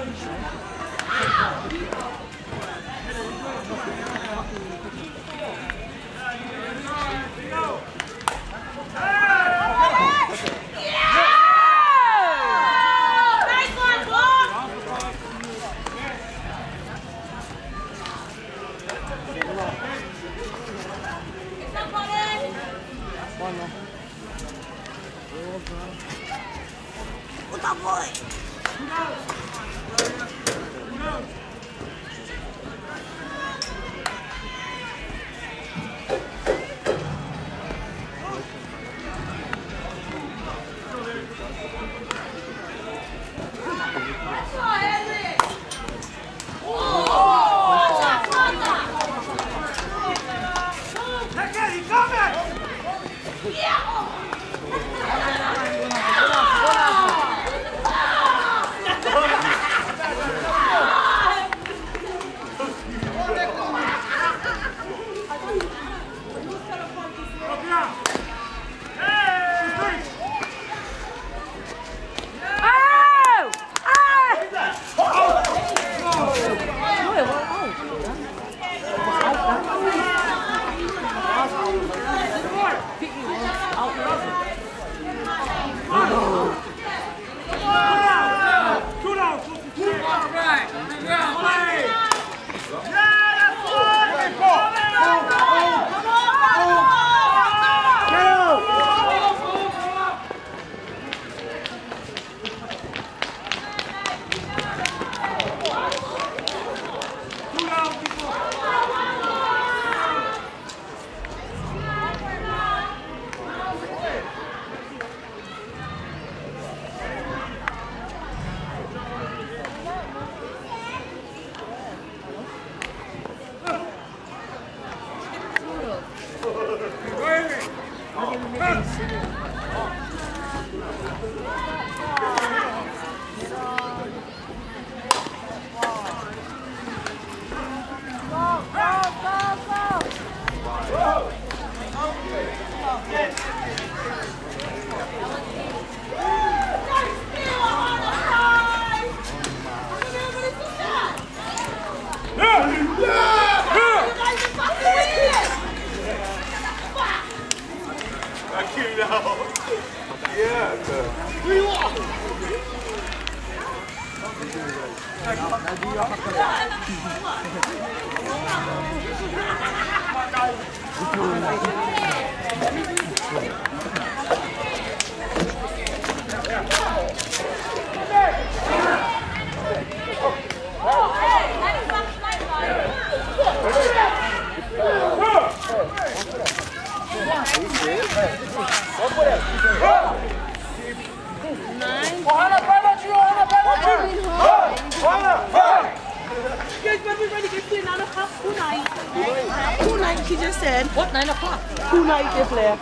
She just said. What, 9 o'clock? 2 nights is left.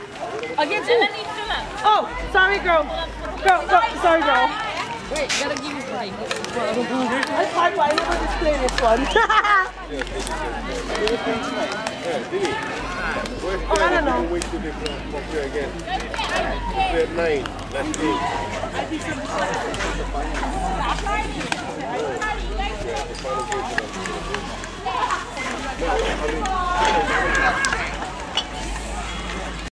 Against who? Oh, sorry, girl. Sorry, girl. Wait, you gotta give me 5. That's hard, but I never display this one. Oh, I don't know. Wait till they come up here again. At 9. That's 8.